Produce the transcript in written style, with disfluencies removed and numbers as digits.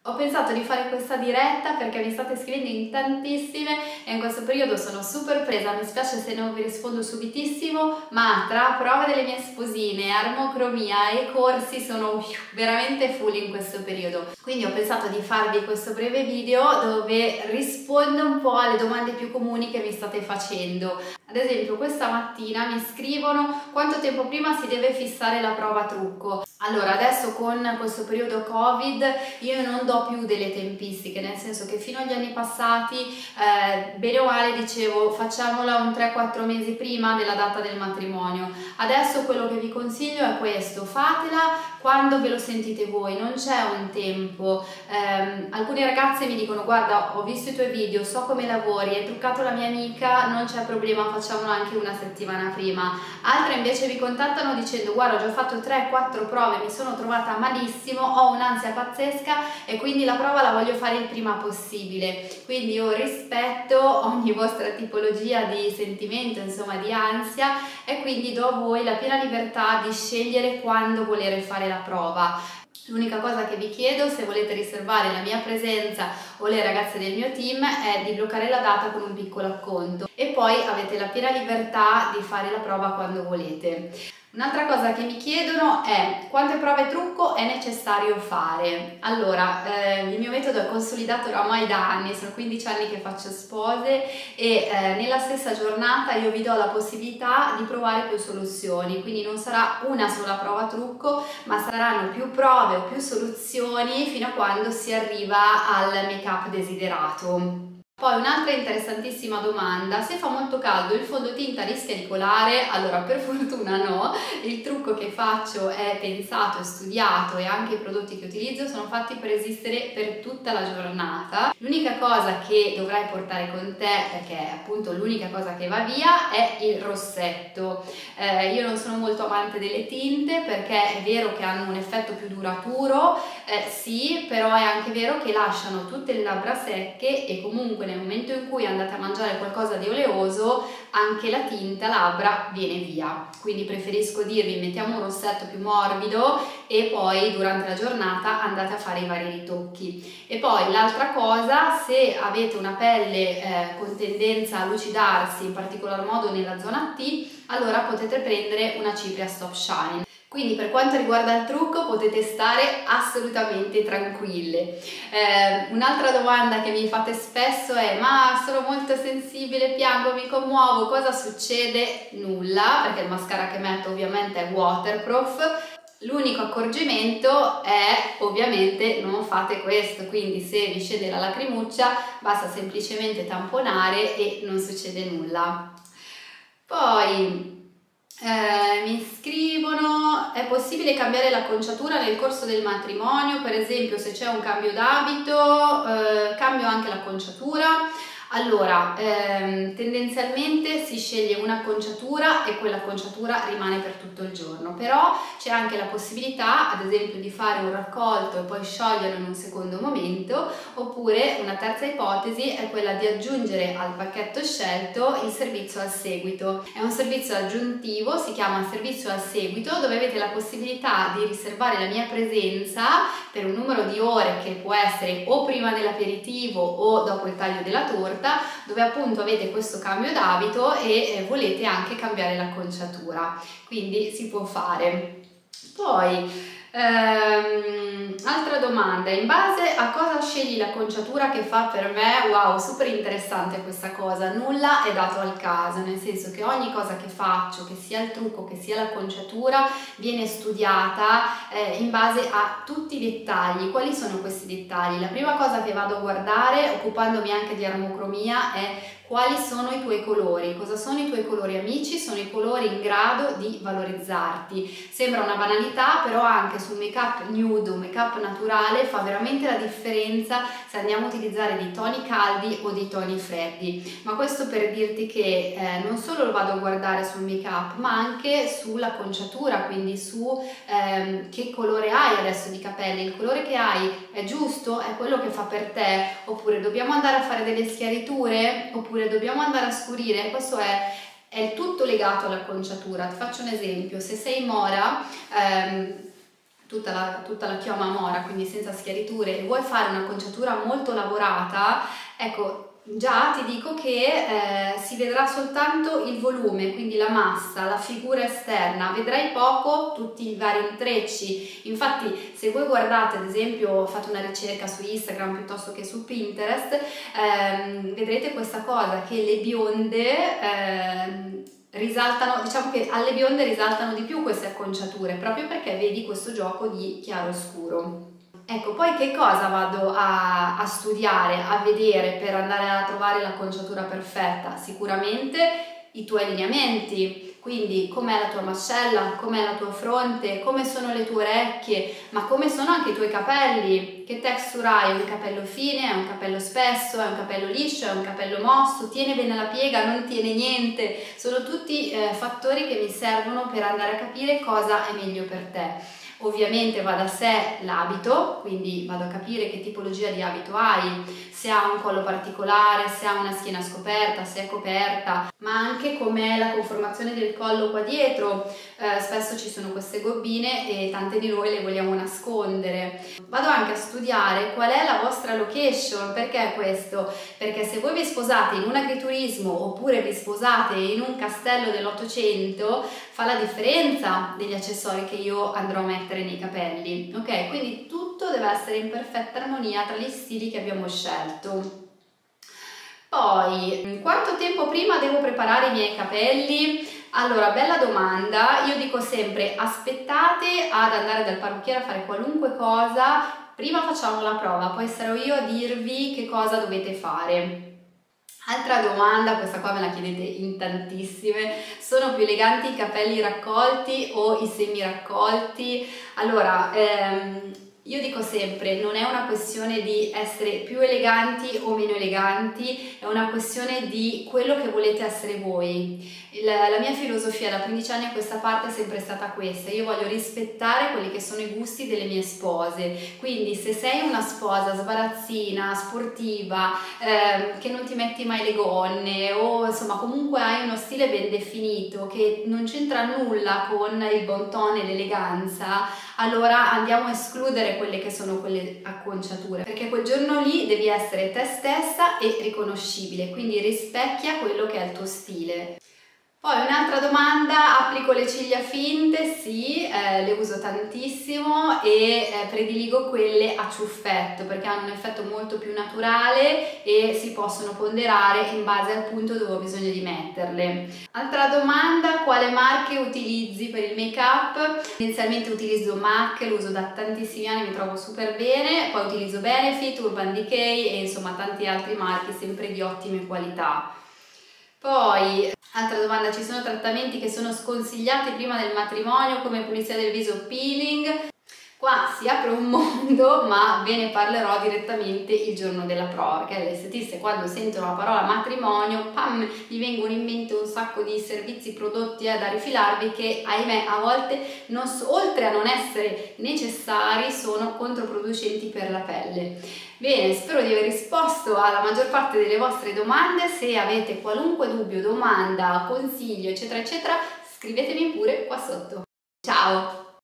Ho pensato di fare questa diretta perché mi state scrivendo in tantissime e in questo periodo sono super presa, mi spiace se non vi rispondo subitissimo, ma tra prove delle mie sposine, armocromia e corsi sono veramente full in questo periodo. Quindi ho pensato di farvi questo breve video dove rispondo un po' alle domande più comuni che mi state facendo. Ad esempio questa mattina mi scrivono quanto tempo prima si deve fissare la prova trucco. Allora adesso con questo periodo Covid io non do più delle tempistiche, nel senso che fino agli anni passati bene o male dicevo facciamola un 3-4 mesi prima della data del matrimonio. Adesso quello che vi consiglio è questo: fatela quando ve lo sentite voi, non c'è un tempo. Alcune ragazze mi dicono guarda, ho visto i tuoi video, so come lavori, hai truccato la mia amica, non c'è problema, facciamolo anche una settimana prima. Altre invece mi contattano dicendo guarda, ho già fatto 3-4 prove, mi sono trovata malissimo, ho un'ansia pazzesca e quindi la prova la voglio fare il prima possibile. Quindi io rispetto ogni vostra tipologia di sentimento, insomma di ansia, e quindi do a voi la piena libertà di scegliere quando volere fare la prova. L'unica cosa che vi chiedo, se volete riservare la mia presenza o le ragazze del mio team, è di bloccare la data con un piccolo acconto e poi avete la piena libertà di fare la prova quando volete. Un'altra cosa che mi chiedono è quante prove trucco è necessario fare. Allora, il mio metodo è consolidato oramai da anni, sono 15 anni che faccio spose e nella stessa giornata io vi do la possibilità di provare più soluzioni, quindi non sarà una sola prova trucco, ma saranno più prove o più soluzioni fino a quando si arriva al make-up desiderato. Poi un'altra interessantissima domanda: se fa molto caldo il fondotinta rischia di colare? Allora per fortuna no, il trucco che faccio è pensato e studiato e anche i prodotti che utilizzo sono fatti per resistere per tutta la giornata. L'unica cosa che dovrai portare con te, perché è appunto l'unica cosa che va via, è il rossetto. Io non sono molto amante delle tinte perché è vero che hanno un effetto più duraturo, sì, però è anche vero che lasciano tutte le labbra secche e comunque nel momento in cui andate a mangiare qualcosa di oleoso anche la tinta labbra viene via. Quindi preferisco dirvi mettiamo un rossetto più morbido e poi durante la giornata andate a fare i vari ritocchi. E poi l'altra cosa, se avete una pelle con tendenza a lucidarsi, in particolar modo nella zona T, allora potete prendere una cipria Stop Shine. Quindi per quanto riguarda il trucco potete stare assolutamente tranquille. Un'altra domanda che mi fate spesso è ma sono molto sensibile, piango, mi commuovo, cosa succede? Nulla, perché il mascara che metto ovviamente è waterproof. L'unico accorgimento è ovviamente non fate questo, quindi se vi scende la lacrimuccia basta semplicemente tamponare e non succede nulla. Poi mi scrivono è possibile cambiare l'acconciatura nel corso del matrimonio, per esempio se c'è un cambio d'abito cambio anche l'acconciatura. Allora, tendenzialmente si sceglie un'acconciatura e quell'acconciatura rimane per tutto il giorno, però c'è anche la possibilità, ad esempio, di fare un raccolto e poi scioglierlo in un secondo momento, oppure una terza ipotesi è quella di aggiungere al pacchetto scelto il servizio al seguito. È un servizio aggiuntivo, si chiama servizio al seguito, dove avete la possibilità di riservare la mia presenza per un numero di ore che può essere o prima dell'aperitivo o dopo il taglio della torta, dove appunto avete questo cambio d'abito e volete anche cambiare l'acconciatura, quindi si può fare. Poi altra domanda, in base a cosa scegli l'acconciatura che fa per me? Wow, super interessante questa cosa. Nulla è dato al caso, nel senso che ogni cosa che faccio, che sia il trucco, che sia l'acconciatura, viene studiata in base a tutti i dettagli. Quali sono questi dettagli? La prima cosa che vado a guardare, occupandomi anche di armocromia, è quali sono i tuoi colori. Cosa sono i tuoi colori amici? Sono i colori in grado di valorizzarti. Sembra una banalità, però anche sul make up nude o make up naturale fa veramente la differenza se andiamo a utilizzare dei toni caldi o dei toni freddi. Ma questo per dirti che non solo lo vado a guardare sul make up, ma anche sull'acconciatura, quindi su che colore hai adesso di capelli. Il colore che hai è giusto? È quello che fa per te? Oppure dobbiamo andare a fare delle schiariture? Oppure dobbiamo andare a scurire? Questo è tutto legato all'acconciatura. Ti faccio un esempio: se sei mora tutta la chioma mora, quindi senza schiariture, e vuoi fare un'acconciatura molto lavorata, ecco, già ti dico che si vedrà soltanto il volume, quindi la massa, la figura esterna, vedrai poco tutti i vari intrecci. Infatti se voi guardate, ad esempio, fate una ricerca su Instagram piuttosto che su Pinterest, vedrete questa cosa, che le bionde risaltano, diciamo che alle bionde risaltano di più queste acconciature, proprio perché vedi questo gioco di chiaro e scuro. Ecco, poi che cosa vado a studiare, a vedere per andare a trovare l'acconciatura perfetta? Sicuramente i tuoi lineamenti, quindi com'è la tua mascella, com'è la tua fronte, come sono le tue orecchie, ma come sono anche i tuoi capelli, che texture hai, un capello fine, è un capello spesso, è un capello liscio, è un capello mosso, tiene bene la piega, non tiene niente, sono tutti fattori che mi servono per andare a capire cosa è meglio per te. Ovviamente va da sé l'abito, quindi vado a capire che tipologia di abito hai, se ha un collo particolare, se ha una schiena scoperta, se è coperta, ma anche com'è la conformazione del collo qua dietro. Spesso ci sono queste gobbine e tante di noi le vogliamo nascondere. Vado anche a studiare qual è la vostra location. Perché questo? Perché se voi vi sposate in un agriturismo oppure vi sposate in un castello dell'Ottocento, fa la differenza degli accessori che io andrò a mettere nei capelli, ok? Quindi tutto deve essere in perfetta armonia tra gli stili che abbiamo scelto. Poi, quanto tempo prima devo preparare i miei capelli? Allora, bella domanda. Io dico sempre aspettate ad andare dal parrucchiere a fare qualunque cosa, prima facciamo la prova, poi sarò io a dirvi che cosa dovete fare. Altra domanda, questa qua me la chiedete in tantissime: sono più eleganti i capelli raccolti o i semi raccolti? Allora, io dico sempre, non è una questione di essere più eleganti o meno eleganti, è una questione di quello che volete essere voi. La mia filosofia da 15 anni a questa parte è sempre stata questa: io voglio rispettare quelli che sono i gusti delle mie spose, quindi se sei una sposa sbarazzina, sportiva, che non ti metti mai le gonne, o insomma comunque hai uno stile ben definito che non c'entra nulla con il bon ton e l'eleganza, allora andiamo a escludere quelle che sono quelle acconciature, perché quel giorno lì devi essere te stessa e riconoscibile, quindi rispecchia quello che è il tuo stile. Poi un'altra domanda: applico le ciglia finte? Sì, le uso tantissimo e prediligo quelle a ciuffetto perché hanno un effetto molto più naturale e si possono ponderare in base al punto dove ho bisogno di metterle. Altra domanda: quale marche utilizzi per il make up? Inizialmente utilizzo MAC, lo uso da tantissimi anni, mi trovo super bene, poi utilizzo Benefit, Urban Decay e insomma tanti altri marchi sempre di ottime qualità. Poi, altra domanda: ci sono trattamenti che sono sconsigliati prima del matrimonio come pulizia del viso, peeling? Qua si apre un mondo, ma ve ne parlerò direttamente il giorno della prova, perché le estetiste quando sentono la parola matrimonio, pam, gli vengono in mente un sacco di servizi, prodotti da rifilarvi che, ahimè, a volte, oltre a non essere necessari, sono controproducenti per la pelle. Bene, spero di aver risposto alla maggior parte delle vostre domande. Se avete qualunque dubbio, domanda, consiglio, eccetera, eccetera, scrivetemi pure qua sotto. Ciao!